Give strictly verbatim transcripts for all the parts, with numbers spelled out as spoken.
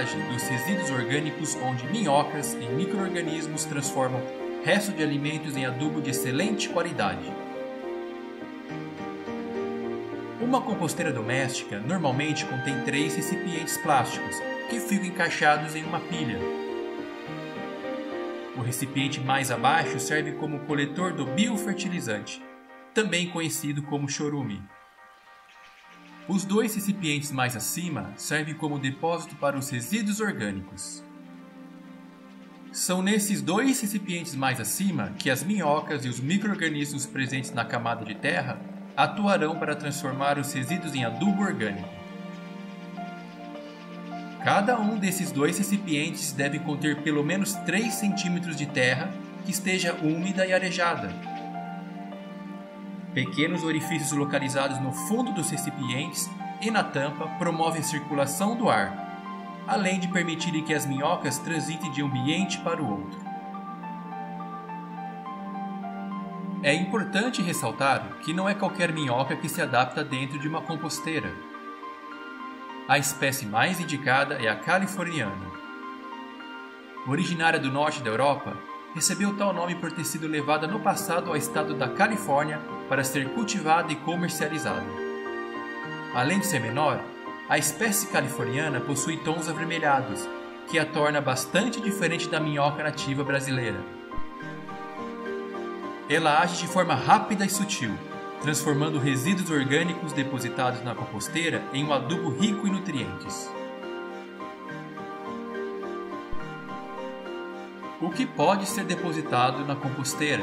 reciclagem dos resíduos orgânicos, onde minhocas e micro-organismos transformam restos de alimentos em adubo de excelente qualidade. Uma composteira doméstica normalmente contém três recipientes plásticos que ficam encaixados em uma pilha. O recipiente mais abaixo serve como coletor do biofertilizante, também conhecido como chorume. Os dois recipientes mais acima servem como depósito para os resíduos orgânicos. São nesses dois recipientes mais acima que as minhocas e os micro-organismos presentes na camada de terra atuarão para transformar os resíduos em adubo orgânico. Cada um desses dois recipientes deve conter pelo menos três centímetros de terra que esteja úmida e arejada. Pequenos orifícios localizados no fundo dos recipientes e na tampa promovem a circulação do ar, além de permitirem que as minhocas transitem de um ambiente para o outro. É importante ressaltar que não é qualquer minhoca que se adapta dentro de uma composteira. A espécie mais indicada é a californiana. Originária do norte da Europa, recebeu tal nome por ter sido levada no passado ao estado da Califórnia para ser cultivada e comercializada. Além de ser menor, a espécie californiana possui tons avermelhados, que a torna bastante diferente da minhoca nativa brasileira. Ela age de forma rápida e sutil, transformando resíduos orgânicos depositados na composteira em um adubo rico em nutrientes. O que pode ser depositado na composteira?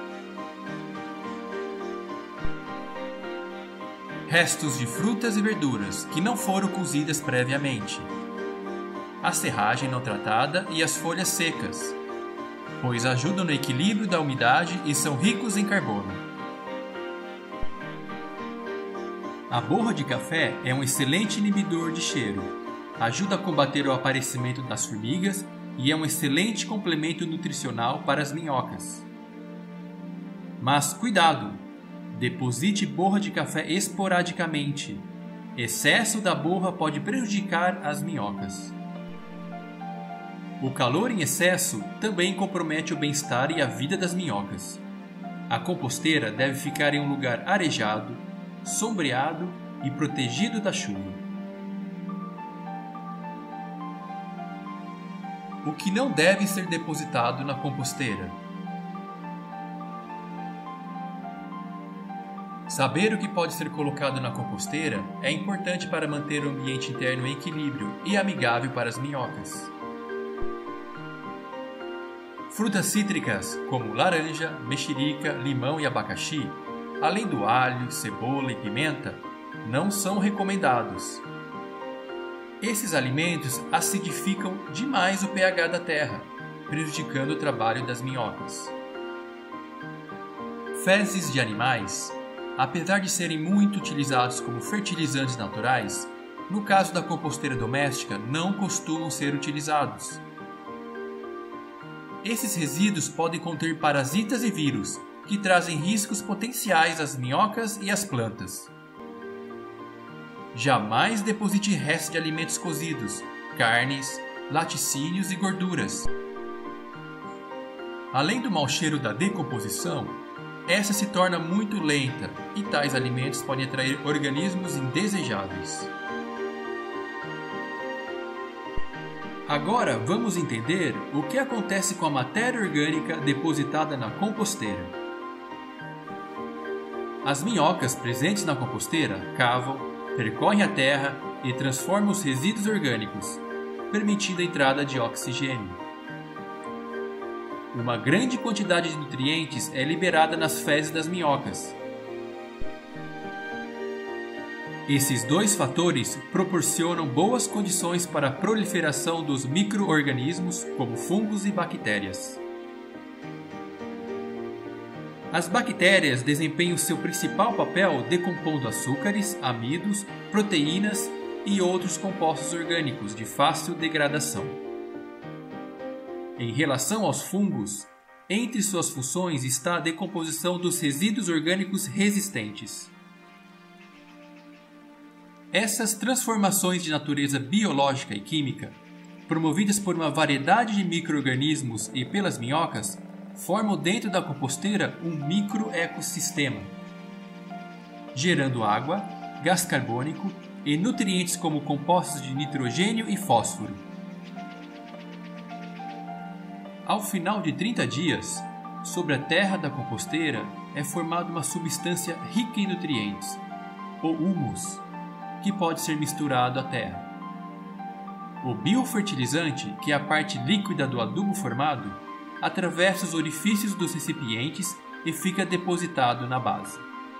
Restos de frutas e verduras que não foram cozidas previamente, a serragem não tratada e as folhas secas, pois ajudam no equilíbrio da umidade e são ricos em carbono. A borra de café é um excelente inibidor de cheiro, ajuda a combater o aparecimento das formigas e é um excelente complemento nutricional para as minhocas. Mas cuidado! Deposite borra de café esporadicamente. Excesso da borra pode prejudicar as minhocas. O calor em excesso também compromete o bem-estar e a vida das minhocas. A composteira deve ficar em um lugar arejado, sombreado e protegido da chuva. O que não deve ser depositado na composteira? Saber o que pode ser colocado na composteira é importante para manter o ambiente interno em equilíbrio e amigável para as minhocas. Frutas cítricas como laranja, mexerica, limão e abacaxi, além do alho, cebola e pimenta, não são recomendados. Esses alimentos acidificam demais o pH da terra, prejudicando o trabalho das minhocas. Fezes de animais, apesar de serem muito utilizados como fertilizantes naturais, no caso da composteira doméstica não costumam ser utilizados. Esses resíduos podem conter parasitas e vírus, que trazem riscos potenciais às minhocas e às plantas. Jamais deposite restos de alimentos cozidos, carnes, laticínios e gorduras. Além do mau cheiro da decomposição, essa se torna muito lenta e tais alimentos podem atrair organismos indesejáveis. Agora vamos entender o que acontece com a matéria orgânica depositada na composteira. As minhocas presentes na composteira cavam, percorrem a terra e transformam os resíduos orgânicos, permitindo a entrada de oxigênio. Uma grande quantidade de nutrientes é liberada nas fezes das minhocas. Esses dois fatores proporcionam boas condições para a proliferação dos micro-organismos, como fungos e bactérias. As bactérias desempenham seu principal papel decompondo açúcares, amidos, proteínas e outros compostos orgânicos de fácil degradação. Em relação aos fungos, entre suas funções está a decomposição dos resíduos orgânicos resistentes. Essas transformações de natureza biológica e química promovidas por uma variedade de micro-organismos e pelas minhocas, formam dentro da composteira um microecossistema, gerando água, gás carbônico e nutrientes como compostos de nitrogênio e fósforo. Ao final de trinta dias, sobre a terra da composteira é formada uma substância rica em nutrientes, o humus, que pode ser misturado à terra. O biofertilizante, que é a parte líquida do adubo formado, atravessa os orifícios dos recipientes e fica depositado na base.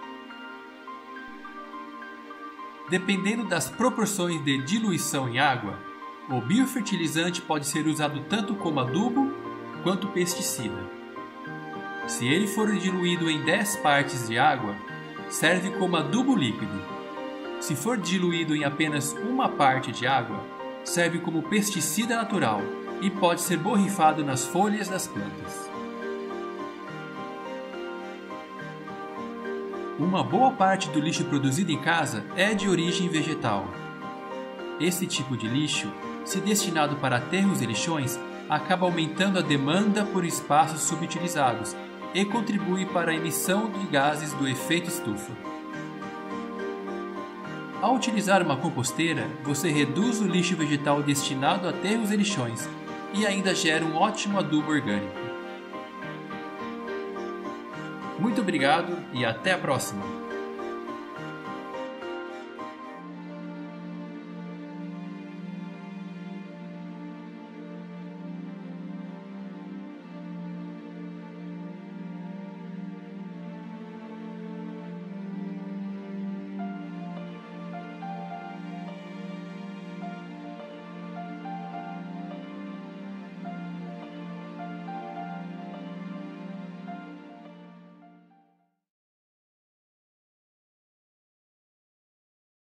Dependendo das proporções de diluição em água, o biofertilizante pode ser usado tanto como adubo quanto pesticida. Se ele for diluído em dez partes de água, serve como adubo líquido. Se for diluído em apenas uma parte de água, serve como pesticida natural e pode ser borrifado nas folhas das plantas. Uma boa parte do lixo produzido em casa é de origem vegetal. Esse tipo de lixo, se destinado para aterros e lixões, acaba aumentando a demanda por espaços subutilizados e contribui para a emissão de gases do efeito estufa. Ao utilizar uma composteira, você reduz o lixo vegetal destinado a aterros e lixões e ainda gera um ótimo adubo orgânico. Muito obrigado e até a próxima!